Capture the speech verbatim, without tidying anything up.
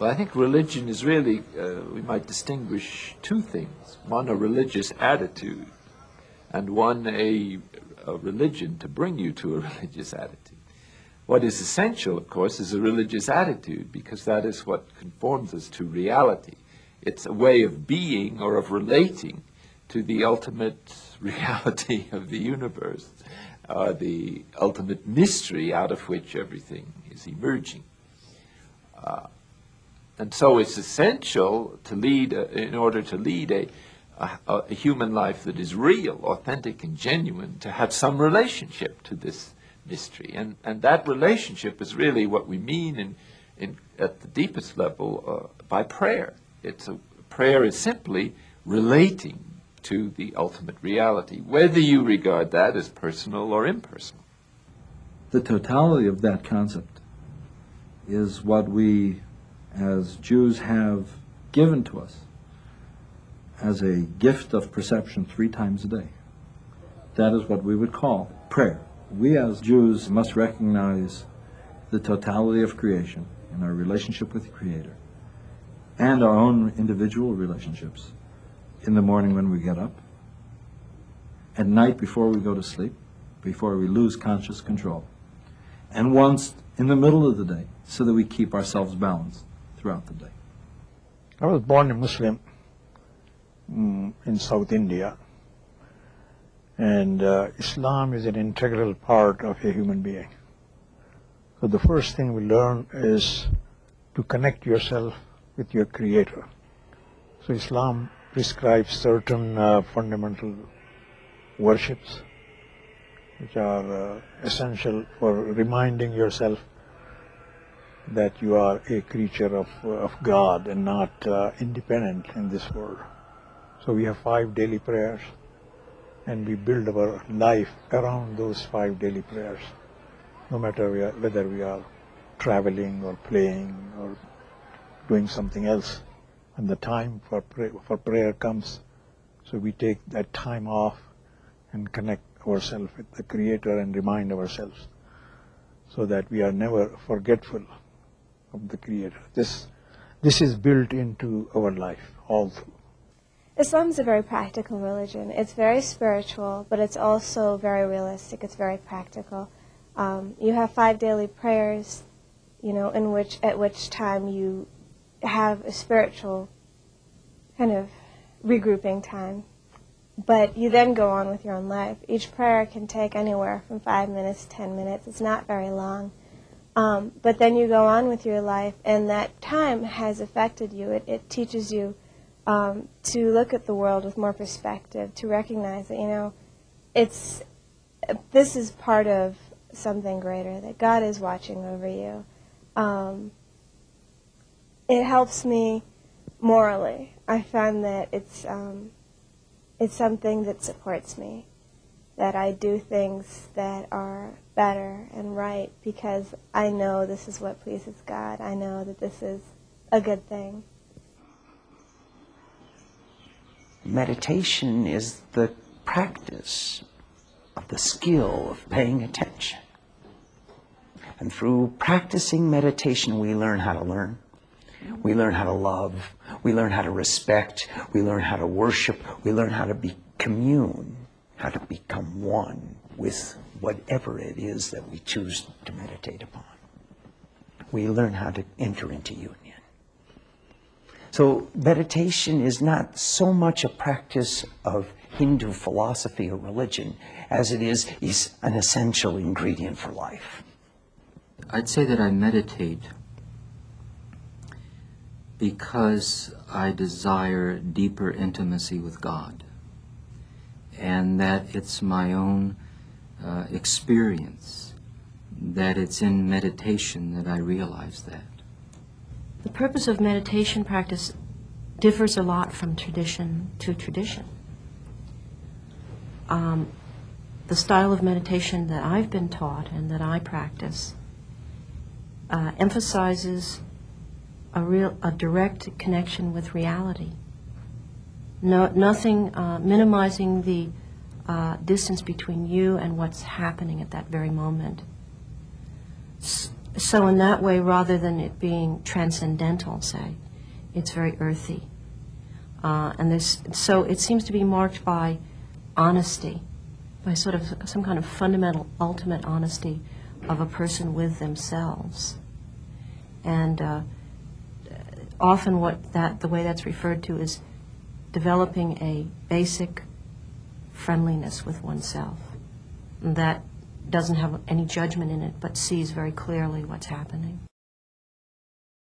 Well, I think religion is really, uh, we might distinguish two things. One, a religious attitude, and one, a, a religion to bring you to a religious attitude. What is essential, of course, is a religious attitude, because that is what conforms us to reality. It's a way of being or of relating to the ultimate reality of the universe, uh, the ultimate mystery out of which everything is emerging. Uh, and so it's essential to lead, a, in order to lead a, a, a human life that is real, authentic, and genuine, to have some relationship to this mystery. And, and that relationship is really what we mean in, in, at the deepest level uh, by prayer. It's a, prayer is simply relating to the ultimate reality, whether you regard that as personal or impersonal. The totality of that concept is what we as Jews have given to us as a gift of perception three times a day. That is what we would call prayer. We as Jews must recognize the totality of creation in our relationship with the Creator and our own individual relationships in the morning when we get up, at night before we go to sleep, before we lose conscious control, and once in the middle of the day, so that we keep ourselves balanced throughout the day. I was born a Muslim mm, in South India, and uh, Islam is an integral part of a human being. So the first thing we learn is to connect yourself with your Creator. So Islam prescribes certain uh, fundamental worships which are uh, essential for reminding yourself that you are a creature of, uh, of God and not uh, independent in this world. So we have five daily prayers, and we build our life around those five daily prayers, no matter we are, whether we are traveling or playing or doing something else. When the time for, pray, for prayer comes, so we take that time off and connect ourselves with the Creator and remind ourselves so that we are never forgetful of the Creator. This, this is built into our life all through. Islam is a very practical religion. It's very spiritual, but it's also very realistic. It's very practical. Um, you have five daily prayers, you know, in which at which time you have a spiritual kind of regrouping time. But you then go on with your own life. Each prayer can take anywhere from five minutes to ten minutes. It's not very long. Um, but then you go on with your life, and that time has affected you. It, it teaches you um, to look at the world with more perspective, to recognize that, you know, it's this is part of something greater, that God is watching over you. Um, it helps me morally. I find that it's um, it's something that supports me, that I do things that are better and right because I know this is what pleases God. I know that this is a good thing. Meditation is the practice of the skill of paying attention. And through practicing meditation, we learn how to learn. We learn how to love. We learn how to respect. We learn how to worship. We learn how to be commune, how to become one with whatever it is that we choose to meditate upon. We learn how to enter into union. So meditation is not so much a practice of Hindu philosophy or religion as it is, is an essential ingredient for life. I'd say that I meditate because I desire deeper intimacy with God, and that it's my own uh, experience, that it's in meditation that I realize that. The purpose of meditation practice differs a lot from tradition to tradition. Um, the style of meditation that I've been taught and that I practice uh, emphasizes a real, a direct connection with reality. No, nothing uh, minimizing the uh, distance between you and what's happening at that very moment. S so in that way, rather than it being transcendental, say, it's very earthy. Uh, and this, so it seems to be marked by honesty, by sort of some kind of fundamental, ultimate honesty of a person with themselves. And uh, often what that, the way that's referred to is developing a basic friendliness with oneself that doesn't have any judgment in it, but sees very clearly what's happening.